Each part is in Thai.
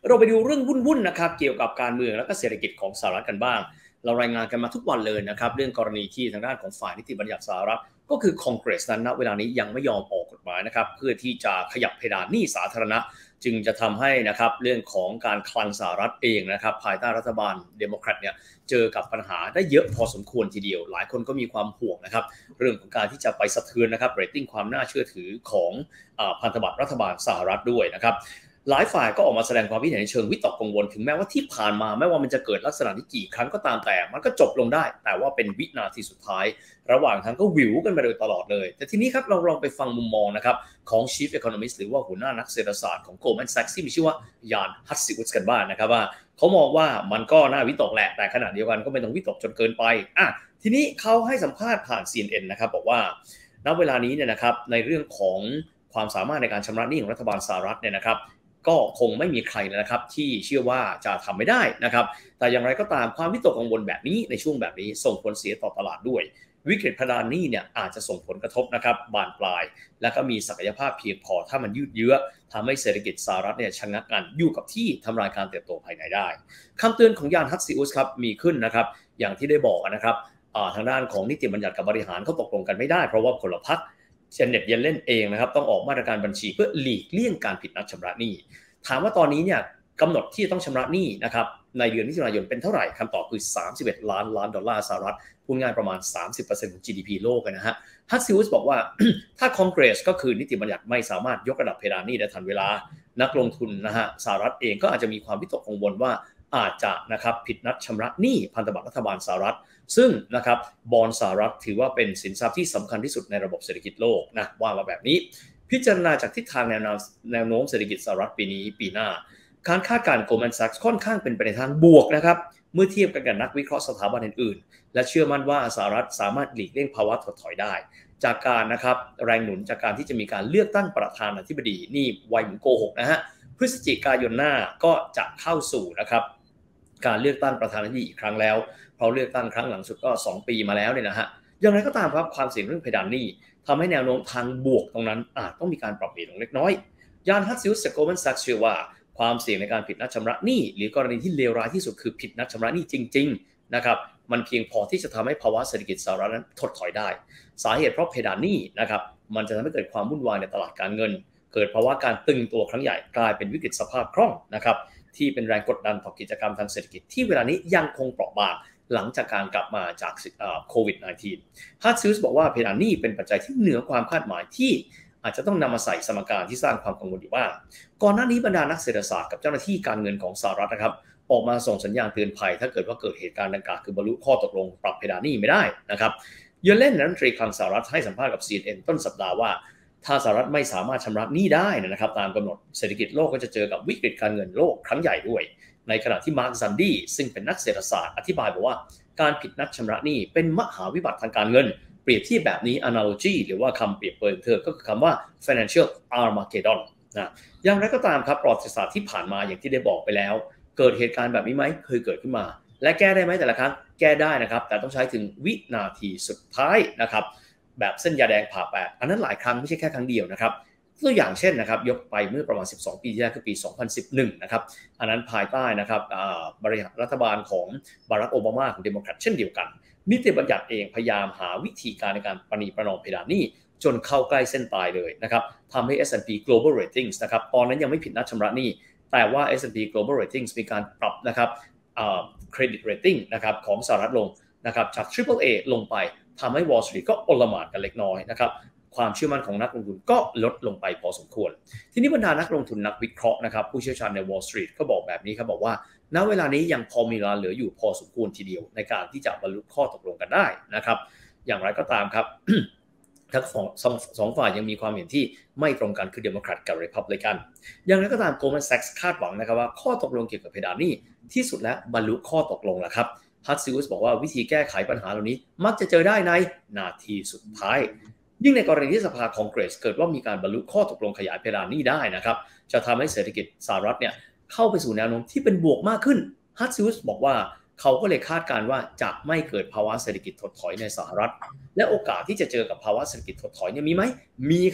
เราไปดูเรื่องวุ่นๆนะครับเกี่ยวกับการเมืองและก็เศรษฐกิจของสหรัฐกันบ้างเรารายงานกันมาทุกวันเลยนะครับเรื่องกรณีที่ทางด้านของฝ่ายนิติบัญญัติสหรัฐก็คือคอนเกรสนั้นณเวลานี้ยังไม่ยอมออกกฎหมายนะครับเพื่อที่จะขยับเพดานหนี้สาธารณะจึงจะทำให้นะครับเรื่องของการคลังสหรัฐเองนะครับภายใต้รัฐบาลเดโมแครตเนี่ยเจอกับปัญหาได้เยอะพอสมควรทีเดียวหลายคนก็มีความห่วงนะครับเรื่องของการที่จะไปสะเทือนนะครับเรตติ้งความน่าเชื่อถือของพันธบัตรรัฐบาลสหรัฐด้วยนะครับหลายฝ่ายก็ออกมาแสดงความคิดเห็นในเชิงวิตกกังวลถึงแม้ว่าที่ผ่านมาไม่ว่ามันจะเกิดลักษณะนี้กี่ครั้งก็ตามแต่มันก็จบลงได้แต่ว่าเป็นวินาทีสุดท้ายระหว่างทางก็หวิวกันไปโดยตลอดเลยแต่ทีนี้ครับเราลองไปฟังมุมมองนะครับของ Chief Economist หรือว่าหัวหน้านักเศรษฐศาสตร์ของ Goldman Sachs ที่มีชื่อว่ายานฮัตซิวุสกันบ้าง นะครับว่าเขามองว่ามันก็น่าวิตกแหละแต่ขณะเดียวกันก็ไม่ต้องวิตกจนเกินไปทีนี้เขาให้สัมภาษณ์ผ่าน CNN นะครับบอกว่าณเวลานี้เนี่ยนะครับในเรื่องของความสามารถในการชำระหนี้ของรัฐบาลสหรัฐเนี่ยนะครับก็คงไม่มีใครนะครับที่เชื่อว่าจะทำไม่ได้นะครับแต่อย่างไรก็ตามความวิตกกังวลแบบนี้ในช่วงแบบนี้ส่งผลเสียต่อตลาดด้วยวิกฤตเพดานหนี้เนี่ยอาจจะส่งผลกระทบนะครับบานปลายและก็มีศักยภาพเพียงพอถ้ามันยืดเยื้อทำให้เศรษฐกิจสหรัฐเนี่ยชะงักงันอยู่กับที่ทำลายการเติบโตภายในได้คำเตือนของยานฮัตซิอุสครับมีขึ้นนะครับอย่างที่ได้บอกนะครับทางด้านของนิติบัญญัติกับบริหารเขาตกลงกันไม่ได้เพราะว่าพลพรรคเจเน็ตเยเลนเองนะครับต้องออกมาตรการบัญชีเพื่อหลีกเลี่ยงการผิดนัดชำระหนี้ถามว่าตอนนี้เนี่ยกำหนดที่จะต้องชำระหนี้นะครับในเดือนมิถุนายนเป็นเท่าไหร่คำตอบคือ31 ล้านดอลลาร์สหรัฐพูดง่ายประมาณ 30% ของ GDP โลกนะฮะฮัตซิอุสบอกว่า ถ้าคอนเกรสก็คือนิติบัญญัติไม่สามารถยกระดับเพดานหนี้ได้ทันเวลานักลงทุนนะฮะสหรัฐเองก็อาจจะมีความวิตกกังวลว่าอาจจะนะครับผิดนัดชำระหนี้พันธบัตรรัฐบาลสหรัฐซึ่งนะครับบอนด์สหรัฐถือว่าเป็นสินทรัพย์ที่สำคัญที่สุดในระบบเศรษฐกิจโลกนะว่ามาแบบนี้พิจารณาจากทิศทางแนวโน้มเศรษฐกิจสหรัฐปีนี้ปีหน้าการคาดการณ์ Goldman Sachs ค่อนข้างเป็นไปในทางบวกนะครับเมื่อเทียบกันกับนักวิเคราะห์สถาบันอื่นๆและเชื่อมั่นว่าสหรัฐสามารถหลีกเลี่ยงภาวะถดถอยได้จากการนะครับแรงหนุนจากการที่จะมีการเลือกตั้งประธานาธิบดีนี่ไวเหมือนโกหกนะฮะพฤศจิกายนหน้าก็จะเข้าสู่นะครับการเลือกตั้งประธานาธิบดีอีกครั้งแล้วเพราะเลือกตั้งครั้งหลังสุดก็2 ปีมาแล้วเนี่ยนะฮะอย่างไรก็ตามครับความเสี่ยงเรื่องเพดานหนี้ทำให้แนวโน้มทางบวกตรงนั้นอาจต้องมีการปรับเปลี่ยนลงเล็กน้อยยานฮัตซิอุสจาก Goldman Sachs เชื่อว่าความเสี่ยงในการผิดนัดชำระหนี้หรือกรณีที่เลวร้ายที่สุดคือผิดนัดชำระหนี้จริงๆนะครับมันเพียงพอที่จะทำให้ภาวะเศรษฐกิจสหรัฐนั้นถดถอยได้สาเหตุเพราะเพดานหนี้นะครับมันจะทำให้เกิดความวุ่นวายในตลาดการเงินเกิดภาวะการตึงตัวครั้งใหญ่กลายเป็นวิกฤตสภาพคล่องนะครับที่เป็นแรงกดดันต่อกิจกรรมทางเศรษฐกิจที่เวลานี้ยังคงเปราะบางหลังจากการกลับมาจากโควิด -19 ฮัตซิอุสบอกว่าเพดานหนี้เป็นปัจจัยที่เหนือความคาดหมายที่อาจจะต้องนำมาใส่สมการที่สร้างความกังวลอยู่บ้างก่อนหน้านี้บรรดานักเศรษฐศาสตร์กับเจ้าหน้าที่การเงินของสหรัฐนะครับออกมาส่งสัญญาณเตือนภัยถ้าเกิดว่าเกิดเหตุการณ์ดังกล่าวคือบรรลุข้อตกลงปรับเพดานหนี้ไม่ได้นะครับเยเลนรัฐมนตรีคลังสหรัฐให้สัมภาษณ์กับ CNN ต้นสัปดาห์ว่าถ้าสหรัฐไม่สามารถชำระหนี้ได้นะครับตามกำหนดเศรษฐกิจโลกก็จะเจอกับวิกฤตการเงินโลกครั้งใหญ่ด้วยในขณะที่มาร์คซันดี้ซึ่งเป็นนักเศรษฐศาสตร์อธิบายบอกว่าการผิดนัดชำระหนี้เป็นมหาวิบัติทางการเงินเปรียบเทียบแบบนี้ analogy หรือว่าคำเปรียบเปรยเธอก็คือคำว่า financial armageddon นะอย่างไรก็ตามครับประวัติศาสตร์ที่ผ่านมาอย่างที่ได้บอกไปแล้วเกิดเหตุการณ์แบบนี้ไหมเคยเกิดขึ้นมาและแก้ได้ไหมแต่ละครั้งแก้ได้นะครับแต่ต้องใช้ถึงวินาทีสุดท้ายนะครับแบบเส้นยาแดงผ่าแปดอันนั้นหลายครั้งไม่ใช่แค่ครั้งเดียวนะครับตัวอย่างเช่นนะครับยกไปเมื่อประมาณ12 ปีที่แล้วคือปี 2011 นะครับอันนั้นภายใต้นะครับบริหารรัฐบาลของบารักโอบามาของเดโมแครตเช่นเดียวกันนิติบัญญัติเองพยายามหาวิธีการในการประนีประนอมเพดานหนี้จนเข้าใกล้เส้นตายเลยนะครับทำให้ S&P Global Ratings นะครับตอนนั้นยังไม่ผิดนัดชำระหนี้แต่ว่า S&P Global Ratings มีการปรับนะครับCredit Rating นะครับของสหรัฐลงนะครับจาก Triple-A ลงไปทำให้ Wall Street ก็โอลหม่านกันเล็กน้อยนะครับความเชื่อมั่นของนักลงทุนก็ลดลงไปพอสมควรทีนี้บรรดานักลงทุนนักวิเคราะห์นะครับผู้เชี่ยวชาญใน Wall Street ก็บอกแบบนี้ครับบอกว่าณเวลานี้ยังพอมีเวลาเหลืออยู่พอสมควรทีเดียวในการที่จะบรรลุข้อตกลงกันได้นะครับอย่างไรก็ตามครับ ทั้งสองฝ่ายยังมีความเห็นที่ไม่ตรงกันคือเดโมแครตกับรีพับลิกันอย่างไรก็ตาม Goldman Sachs คาดหวังนะครับว่าข้อตกลงเกี่ยวกับเพดานหนี้ที่สุดแล้วบรรลุข้อตกลงแล้วครับฮัตซิอุสบอกว่าวิธีแก้ไขปัญหาเหล่านี้มักจะเจอได้ในนาทีสุดท้ายยิ่งในกรณีที่สภาคองเกรสเกิดว่ามีการบรรลุข้อตกลงขยายเพดานหนี้ได้นะครับจะทำให้เศรษฐกิจสหรัฐเนี่ยเข้าไปสู่แนวโน้มที่เป็นบวกมากขึ้นฮัตซิอุสบอกว่าเขาก็เลยคาดการณ์ว่าจะไม่เกิดภาวะเศรษฐกิจถดถอยในสหรัฐและโอกาสที่จะเจอกับภาวะเศรษฐกิจถดถอยเนี่ยมีไหมมีครับ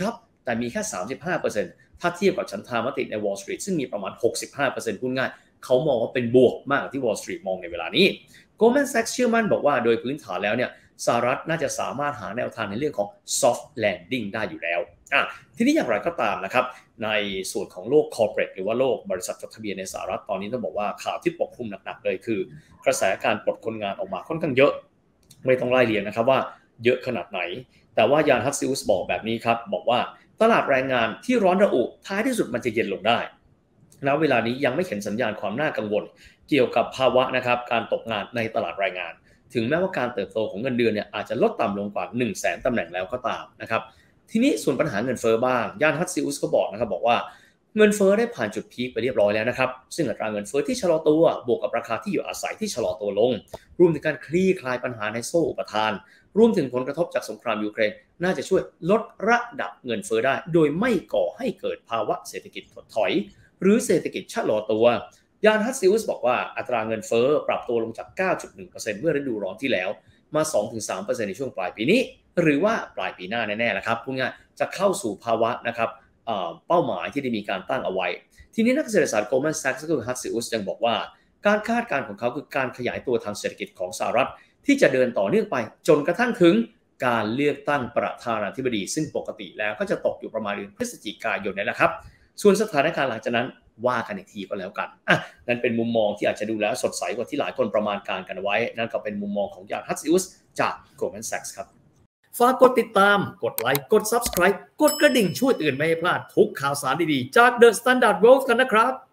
แต่มีแค่ 35% ถ้าเทียบกับฉันทามติใน Wall Street ซึ่งมีประมาณ 65% พูดง่ายเขามองว่าเป็นบวกมากที่ Wall Street มองในเวลานี้ Goldman Sachs เชื่อมั่นบอกว่าโดยพื้นฐานแล้วเนี่ยสหรัฐน่าจะสามารถหาแนวทางในเรื่องของ soft landing ได้อยู่แล้วทีนี้อย่างไรก็ตามนะครับในส่วนของโลก corporate หรือว่าโลกบริษัทจดทะเบียนในสหรัฐตอนนี้ต้องบอกว่าข่าวที่ปกคลุมหนักๆเลยคือกระแสการปลดคนงานออกมาค่อนข้างเยอะไม่ต้องไล่เรียงนะครับว่าเยอะขนาดไหนแต่ว่ายานฮัตซิอุสบอกแบบนี้ครับบอกว่าตลาดแรงงานที่ร้อนระอุท้ายที่สุดมันจะเย็นลงได้ณเวลานี้ยังไม่เห็นสัญญาณความน่ากังวลเกี่ยวกับภาวะนะครับการตกงานในตลาดแรงงานถึงแม้ว่าการเติบโตของเงินเดือนเนี่ยอาจจะลดต่ำลงกว่า 100,000 ตำแหน่งแล้วก็ตามนะครับทีนี้ส่วนปัญหาเงินเฟ้อบ้างย่านฮัตซิอุสก็บอกนะครับบอกว่าเงินเฟ้อได้ผ่านจุดพีคไปเรียบร้อยแล้วนะครับซึ่งอัตราเงินเฟ้อที่ชะลอตัวบวกกับราคาที่อยู่อาศัยที่ชะลอตัวลงรวมถึงการคลี่คลายปัญหาในโซ่อุปทานรวมถึงผลกระทบจากสงครามยูเครนน่าจะช่วยลดระดับเงินเฟ้อได้โดยไม่ก่อให้เกิดภาวะเศรษฐกิจถดถอยหรือเศรษฐกิจชะลอตัวยานฮัตซิอุสบอกว่าอัตราเงินเฟ้อปรับตัวลงจาก 9.1% เมื่อฤดูร้อนที่แล้วมา 2-3% ในช่วงปลายปีนี้หรือว่าปลายปีหน้าแน่ๆนะครับพูดง่ายจะเข้าสู่ภาวะนะครับเป้าหมายที่ได้มีการตั้งเอาไว้ทีนี้นักเศรษฐศาสตร์ Goldman Sachs ก็คือฮัตซิอุสยังบอกว่าการคาดการณ์ของเขาคือการขยายตัวทางเศรษฐกิจของสหรัฐที่จะเดินต่อเนื่องไปจนกระทั่งถึงการเลือกตั้งประธานาธิบดีซึ่งปกติแล้วก็จะตกอยู่ประมาณเดือนพฤศจิกายนนี่แหละครับส่วนสถานการณ์หลังจากนั้นว่ากันอีกทีก็แล้วกันนั่นเป็นมุมมองที่อาจจะดูแล้วสดใสกว่าที่หลายคนประมาณการกันไว้นั่นก็เป็นมุมมองของยานฮัตซิอุสจาก Goldman Sachs ครับฝากกดติดตามกดไลค์กด Subscribe กดกระดิ่งช่วยเตือนไม่ให้พลาดทุกข่าวสารดีๆจาก The Standard World กันนะครับ